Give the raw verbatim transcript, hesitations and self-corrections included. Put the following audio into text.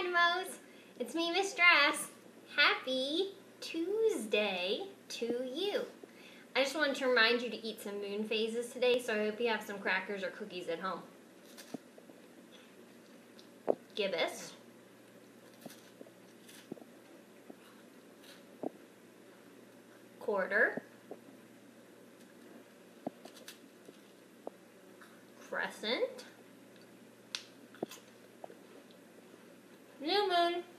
Dynamos. It's me, Miss Dress. Happy Tuesday to you. I just wanted to remind you to eat some moon phases today, so I hope you have some crackers or cookies at home. Gibbous. Quarter. Crescent. New moon.